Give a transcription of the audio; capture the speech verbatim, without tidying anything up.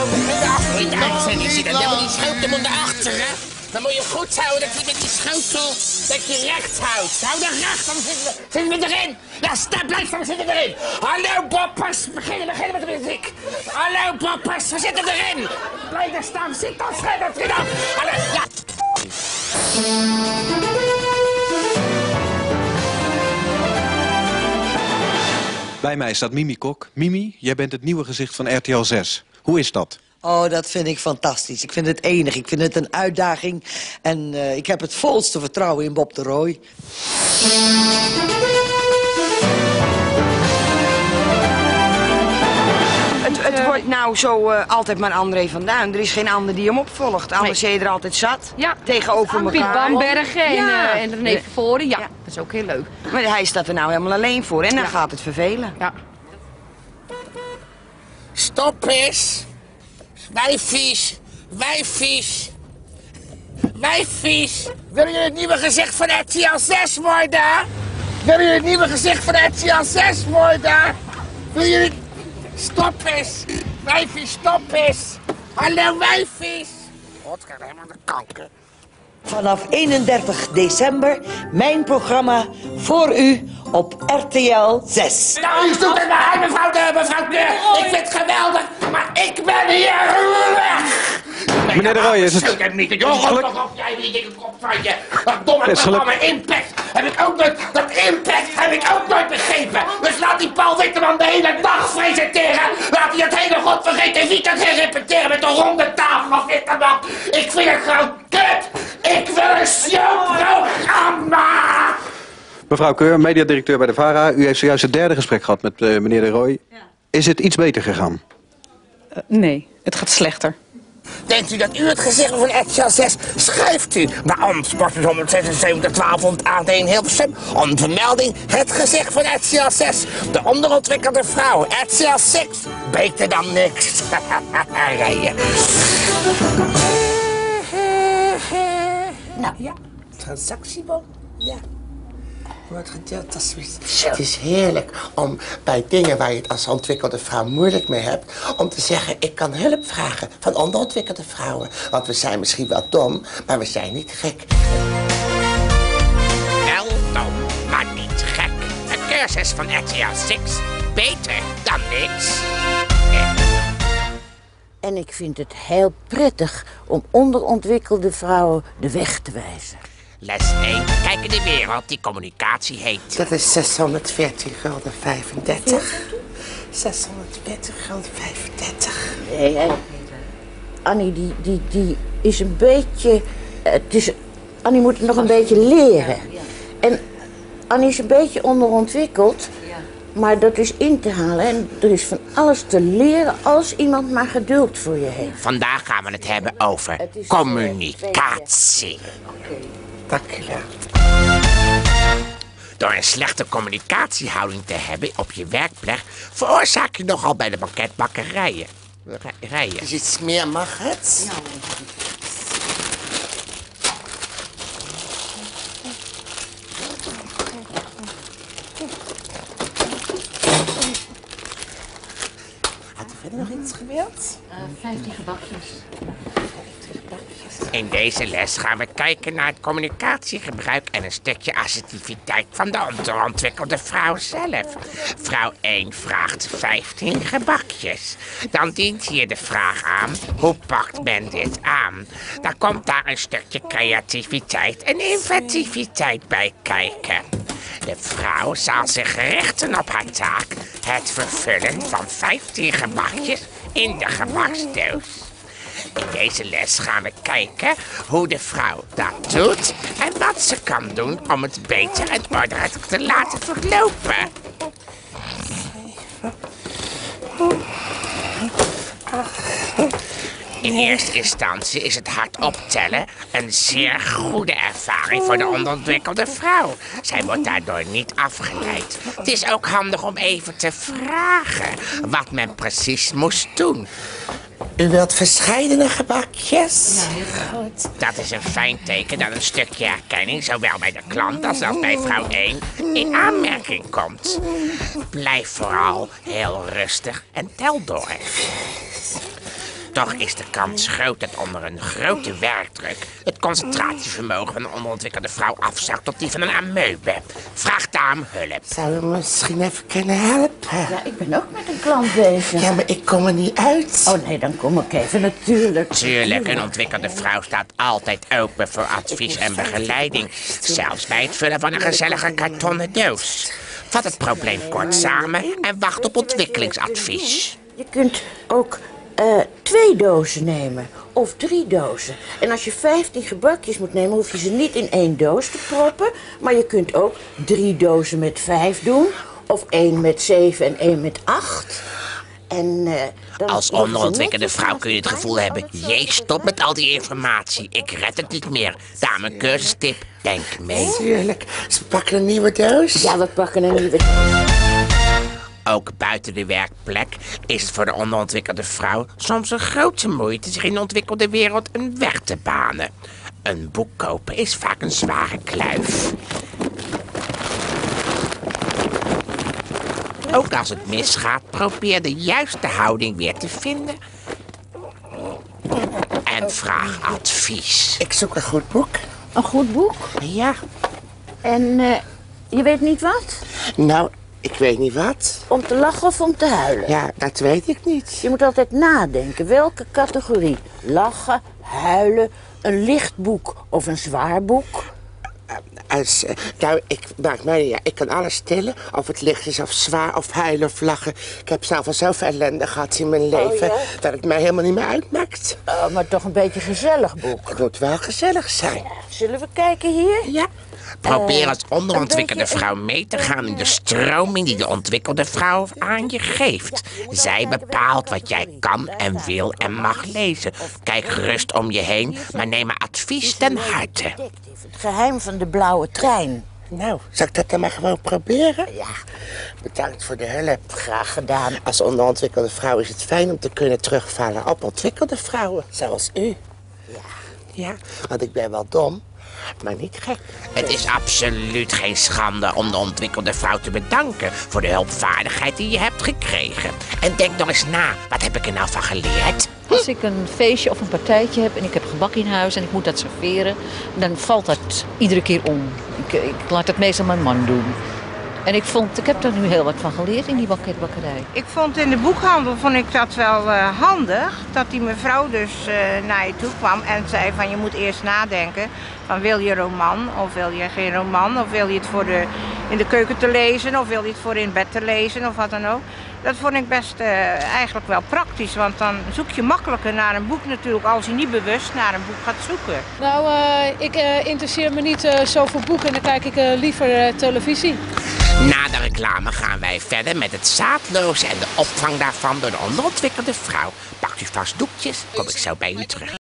In de uitzending zit dan moet die schotel moet naar achteren. Dan moet je goed houden dat je met die schotel dat je recht houdt. Hou dan recht, dan zitten we, zitten we erin. Ja, stap, blijf, dan zitten we erin. Hallo boppers, beginnen, beginnen met de muziek. Hallo boppers, we zitten erin. Blijf daar staan, zit dan, schrijf dat erin af. Hallo, ja. Bij mij staat Mimi Kok. Mimi, jij bent het nieuwe gezicht van R T L zes. Hoe is dat? Oh, dat vind ik fantastisch. Ik vind het enig. Ik vind het een uitdaging. En uh, ik heb het volste vertrouwen in Bob de Rooij. Het, het wordt nou zo uh, altijd maar André van Duin. Er is geen ander die hem opvolgt. Anders nee. je er altijd zat. Ja. Tegenover elkaar. Piet Bambergen en, ja. uh, en René nee. Vervoren. Ja, ja, dat is ook heel leuk. Maar hij staat er nou helemaal alleen voor. En dan ja. gaat het vervelen. Ja. Stop eens. Wijfies. Wijfies. Wijfies. Wil je het nieuwe gezicht van R T L zes worden? Wil je het nieuwe gezicht van R T L zes worden? Wil je het... Stop eens. Wijfies, stop eens. Hallo wijfies. God, ik krijg helemaal de kanker. Vanaf eenendertig december mijn programma voor u op R T L zes. Nou, u doet het maar, mevrouw de, mevrouw de. Ik vind het geweldig, maar ik ben hier weg. Meneer de Rooij, is het... Ik heb niet, joh, toch op jij die dikke kop van je. Dat domme programma Impact heb ik ook nooit, dat Impact heb ik ook nooit begrepen. Dus laat die Paul Witteman de hele dag presenteren. Laat hij het hele godvergeten weekend gaan repeteren met de ronde tafel van Witteman. Ik vind het gewoon kut. Ik wil een showprogramma. Mevrouw Keur, mediadirecteur bij de VARA. U heeft zojuist het derde gesprek gehad met uh, meneer de Rooij. Ja. Is het iets beter gegaan? Uh, nee, het gaat slechter. Denkt u dat u het gezicht van R T L zes schrijft u naar Amsterdam honderdzesenzeventig twaalfhonderd A D in Hilversum? Onder vermelding het gezicht van R T L zes. De onderontwikkelde vrouw. R T L zes. Beter dan niks. Rijden. Nou ja, transactiebon. Ja. Wordt gedeeld als zoiets. Het is heerlijk om bij dingen waar je het als ontwikkelde vrouw moeilijk mee hebt, om te zeggen, ik kan hulp vragen van onderontwikkelde vrouwen. Want we zijn misschien wel dom, maar we zijn niet gek. Wel dom, maar niet gek. Een cursus van R T L zes. Beter dan niks. En ik vind het heel prettig om onderontwikkelde vrouwen de weg te wijzen. Les één. Kijk in de wereld die communicatie heet. Dat is zeshonderdveertien gulden vijfendertig. zeshonderdveertig gulden vijfendertig. Nee, hey. Annie, die, die, die is een beetje... Het is, Annie moet nog een beetje leren. En Annie is een beetje onderontwikkeld. Maar dat is in te halen en er is van alles te leren als iemand maar geduld voor je heeft. Vandaag gaan we het hebben over het communicatie. Oké. Dank u wel. Door een slechte communicatiehouding te hebben op je werkplek veroorzaak je nogal bij de banketbakkerijen. Rijen. Is iets meer, mag het? Ja. Had u verder nog iets gewild? Uh, vijftien gebakjes. In deze les gaan we kijken naar het communicatiegebruik en een stukje assertiviteit van de onderontwikkelde vrouw zelf. Vrouw één vraagt vijftien gebakjes. Dan dient hier de vraag aan, hoe pakt men dit aan? Dan komt daar een stukje creativiteit en inventiviteit bij kijken. De vrouw zal zich richten op haar taak, het vervullen van vijftien gebakjes in de gebaksdoos. In deze les gaan we kijken hoe de vrouw dat doet en wat ze kan doen om het beter en ordelijk te laten verlopen. In eerste instantie is het hardop tellen een zeer goede ervaring voor de onderontwikkelde vrouw. Zij wordt daardoor niet afgeleid. Het is ook handig om even te vragen wat men precies moest doen. U wilt verscheidene gebakjes? Ja, heel goed. Dat is een fijn teken dat een stukje erkenning, zowel bij de klant als bij vrouw één, in aanmerking komt. Blijf vooral heel rustig en tel door. Toch is de kans groot dat onder een grote werkdruk het concentratievermogen van een onderontwikkelde vrouw afzakt tot die van een amoebe. Vraag daarom hulp. Zou je me misschien even kunnen helpen? Ja, ik ben ook met een klant bezig. Ja, maar ik kom er niet uit. Oh nee, dan kom ik even, natuurlijk. Tuurlijk, een ontwikkelde vrouw staat altijd open voor advies en begeleiding. Zelfs bij het vullen van een gezellige kartonnen doos. Vat het probleem kort samen en wacht op ontwikkelingsadvies. Je kunt ook uh, twee dozen nemen. Of drie dozen. En als je vijftien gebakjes moet nemen, hoef je ze niet in één doos te proppen. Maar je kunt ook drie dozen met vijf doen. Of één met zeven en één met acht. En, uh, dan Als onderontwikkelde vrouw kun je het gevoel hebben... jee, stop met al die informatie. Ik red het niet meer. Daarom een cursustip. Denk mee. Tuurlijk. Ze pakken een nieuwe doos. Ja, we pakken een nieuwe. Ook buiten de werkplek is het voor de onderontwikkelde vrouw soms een grote moeite zich in de ontwikkelde wereld een weg te banen. Een boek kopen is vaak een zware kluif. Ook als het misgaat, probeer de juiste houding weer te vinden. En vraag advies. Ik zoek een goed boek. Een goed boek? Ja. En uh, je weet niet wat? Nou, ik weet niet wat. Om te lachen of om te huilen? Ja, dat weet ik niet. Je moet altijd nadenken. Welke categorie? Lachen, huilen, een licht boek of een zwaar boek? Als, uh, nou, ik maak mij ja, ik kan alles tillen. Of het licht is, of zwaar, of huilen, of lachen. Ik heb zelf al zoveel ellende gehad in mijn leven... Oh, ja? dat het mij helemaal niet meer uitmaakt. Uh, maar toch een beetje gezellig boek. Het moet wel gezellig zijn. Ja, zullen we kijken hier? Ja. Probeer als Uh, onderontwikkelde beetje- vrouw mee te gaan in de stroming die de ontwikkelde vrouw aan je geeft. Zij bepaalt wat jij kan en wil en mag lezen. Kijk gerust om je heen, maar neem maar advies ten harte. Het geheim van de blauwe trein. Nou, zal ik dat dan maar gewoon proberen? Ja, Bedankt voor de hulp. graag gedaan. Als onderontwikkelde vrouw is het fijn om te kunnen terugvallen op ontwikkelde vrouwen, zoals u. Ja. Ja, want ik ben wel dom, maar niet gek. Het is absoluut geen schande om de ontwikkelde vrouw te bedanken voor de hulpvaardigheid die je hebt gekregen. En denk nog eens na, wat heb ik er nou van geleerd? Als ik een feestje of een partijtje heb en ik heb gebak in huis en ik moet dat serveren, dan valt dat iedere keer om. Ik, ik laat het meestal mijn man doen. En ik vond, ik heb er nu heel wat van geleerd in die banketbakkerij. Ik vond in de boekhandel vond ik dat wel uh, handig, dat die mevrouw dus uh, naar je toe kwam en zei van je moet eerst nadenken van wil je roman of wil je geen roman of wil je het voor de, in de keuken te lezen of wil je het voor in bed te lezen of wat dan ook. Dat vond ik best uh, eigenlijk wel praktisch, want dan zoek je makkelijker naar een boek natuurlijk als je niet bewust naar een boek gaat zoeken. Nou, uh, ik uh, interesseer me niet uh, zo voor boeken en dan kijk ik uh, liever uh, televisie. Na de reclame gaan wij verder met het zaadloze en de opvang daarvan door de onderontwikkelde vrouw. Pakt u vast doekjes, kom ik zo bij u terug.